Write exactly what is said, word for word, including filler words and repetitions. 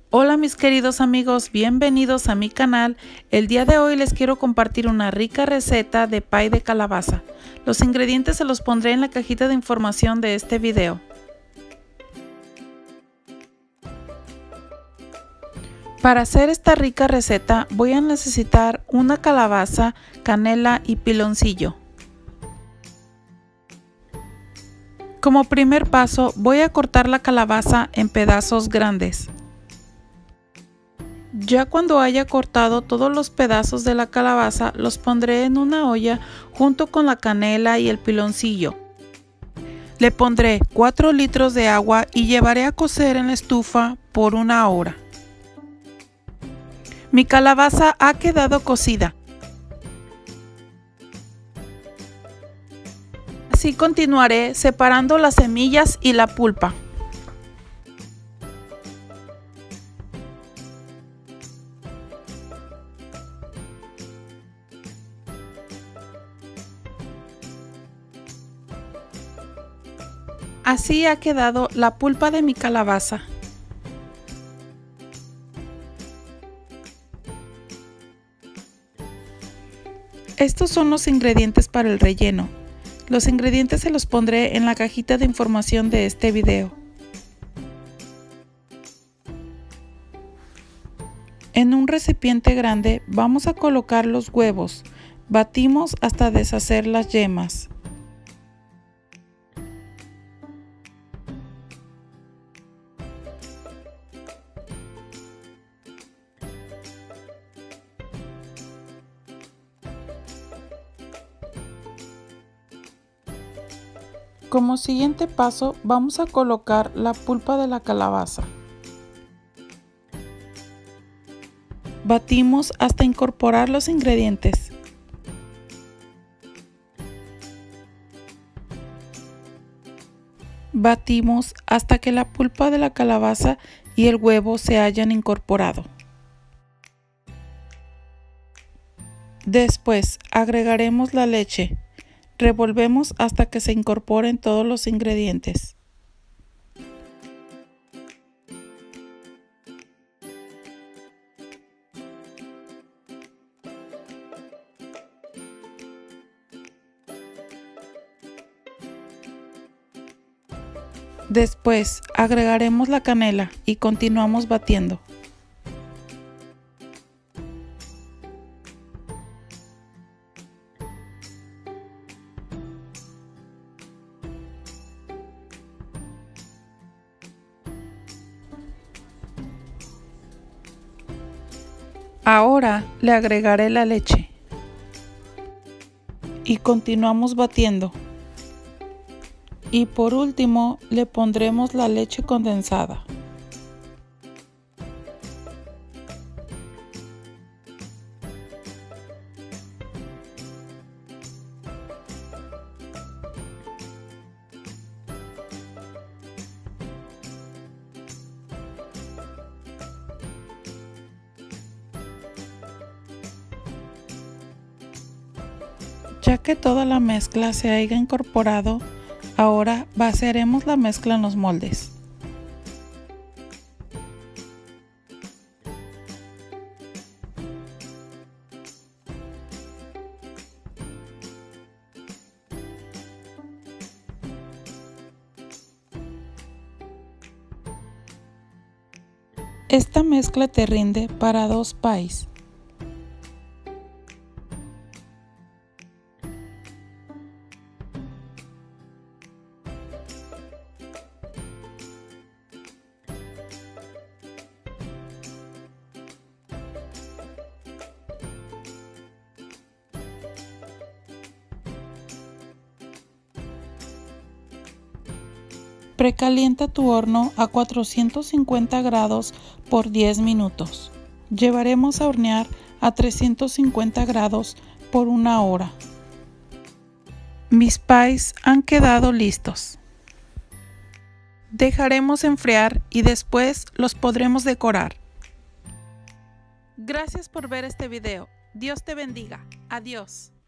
Hola mis queridos amigos, bienvenidos a mi canal. El día de hoy les quiero compartir una rica receta de pie de calabaza. Los ingredientes se los pondré en la cajita de información de este video. Para hacer esta rica receta voy a necesitar una calabaza, canela y piloncillo. Como primer paso voy a cortar la calabaza en pedazos grandes. Ya cuando haya cortado todos los pedazos de la calabaza, los pondré en una olla junto con la canela y el piloncillo. Le pondré cuatro litros de agua y llevaré a cocer en la estufa por una hora. Mi calabaza ha quedado cocida. Así continuaré separando las semillas y la pulpa. Así ha quedado la pulpa de mi calabaza. Estos son los ingredientes para el relleno. Los ingredientes se los pondré en la cajita de información de este video. En un recipiente grande vamos a colocar los huevos. Batimos hasta deshacer las yemas. Como siguiente paso vamos a colocar la pulpa de la calabaza. Batimos hasta incorporar los ingredientes. Batimos hasta que la pulpa de la calabaza y el huevo se hayan incorporado. Después agregaremos la leche. Revolvemos hasta que se incorporen todos los ingredientes. Después agregaremos la canela y continuamos batiendo. Ahora le agregaré la leche y continuamos batiendo. Y por último le pondremos la leche condensada. Ya que toda la mezcla se haya incorporado, ahora vaciaremos la mezcla en los moldes. Esta mezcla te rinde para dos pies. Precalienta tu horno a cuatrocientos cincuenta grados por diez minutos. Llevaremos a hornear a trescientos cincuenta grados por una hora. Mis pies han quedado listos. Dejaremos enfriar y después los podremos decorar. Gracias por ver este video. Dios te bendiga. Adiós.